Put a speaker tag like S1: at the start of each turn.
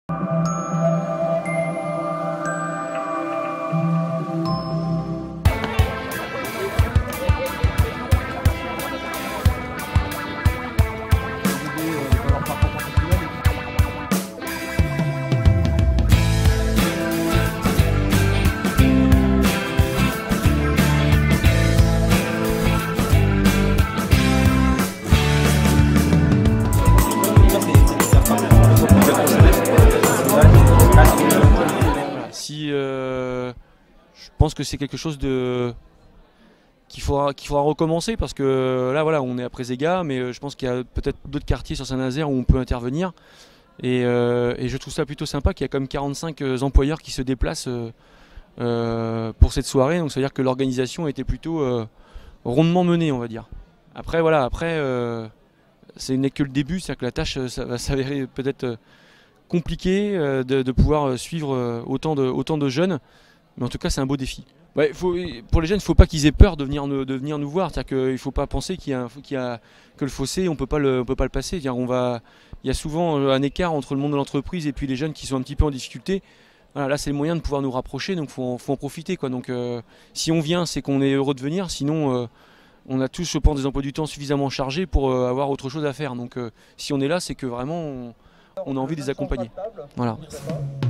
S1: Je pense que c'est quelque chose qu'il faudra recommencer, parce que là voilà, on est à Prézéga, mais je pense qu'il y a peut-être d'autres quartiers sur Saint-Nazaire où on peut intervenir, et je trouve ça plutôt sympa qu'il y a comme 45 employeurs qui se déplacent pour cette soirée, donc ça veut dire que l'organisation a été plutôt rondement menée, on va dire. Après voilà, ce n'est que le début, c'est-à-dire que la tâche ça va s'avérer peut-être compliquée de pouvoir suivre autant de jeunes. Mais en tout cas, c'est un beau défi. Ouais, pour les jeunes, il ne faut pas qu'ils aient peur de venir nous voir. C'est-à-dire qu'il ne faut pas penser que le fossé, on ne peut pas le passer. Il y a souvent un écart entre le monde de l'entreprise et puis les jeunes qui sont un petit peu en difficulté. Voilà, là, c'est le moyen de pouvoir nous rapprocher, donc il faut en profiter, quoi. Donc, si on vient, c'est qu'on est heureux de venir. Sinon, on a tous, je pense, des emplois du temps suffisamment chargés pour avoir autre chose à faire. Donc, si on est là, c'est que vraiment, on a envie de les accompagner. Voilà.